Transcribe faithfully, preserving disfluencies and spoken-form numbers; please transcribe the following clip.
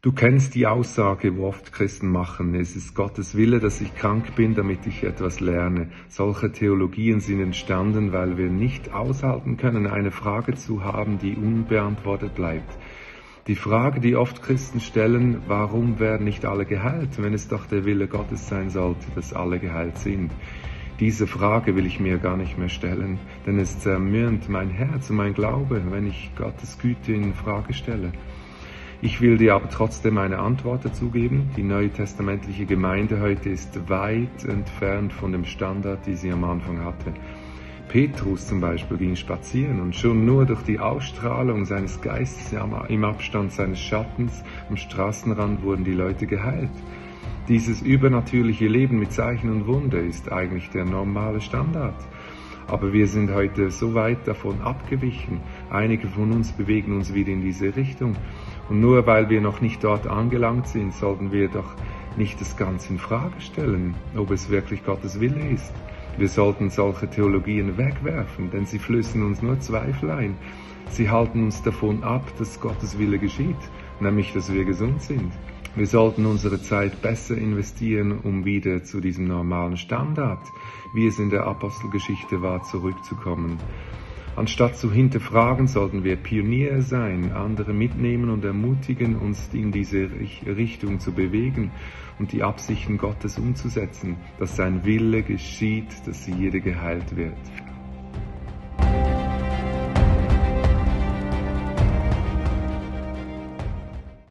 Du kennst die Aussage, wo oft Christen machen, es ist Gottes Wille, dass ich krank bin, damit ich etwas lerne. Solche Theologien sind entstanden, weil wir nicht aushalten können, eine Frage zu haben, die unbeantwortet bleibt. Die Frage, die oft Christen stellen, warum werden nicht alle geheilt, wenn es doch der Wille Gottes sein sollte, dass alle geheilt sind? Diese Frage will ich mir gar nicht mehr stellen, denn es zermürbt mein Herz und mein Glaube, wenn ich Gottes Güte in Frage stelle. Ich will dir aber trotzdem eine Antwort dazu geben. Die neutestamentliche Gemeinde heute ist weit entfernt von dem Standard, den sie am Anfang hatte. Petrus zum Beispiel ging spazieren und schon nur durch die Ausstrahlung seines Geistes im Abstand seines Schattens am Straßenrand wurden die Leute geheilt. Dieses übernatürliche Leben mit Zeichen und Wunder ist eigentlich der normale Standard. Aber wir sind heute so weit davon abgewichen. Einige von uns bewegen uns wieder in diese Richtung. Und nur weil wir noch nicht dort angelangt sind, sollten wir doch nicht das Ganze in Frage stellen, ob es wirklich Gottes Wille ist. Wir sollten solche Theologien wegwerfen, denn sie flößen uns nur Zweifel ein. Sie halten uns davon ab, dass Gottes Wille geschieht, nämlich dass wir gesund sind. Wir sollten unsere Zeit besser investieren, um wieder zu diesem normalen Standard, wie es in der Apostelgeschichte war, zurückzukommen. Anstatt zu hinterfragen, sollten wir Pionier sein, andere mitnehmen und ermutigen, uns in diese Richtung zu bewegen und die Absichten Gottes umzusetzen, dass sein Wille geschieht, dass jeder geheilt wird.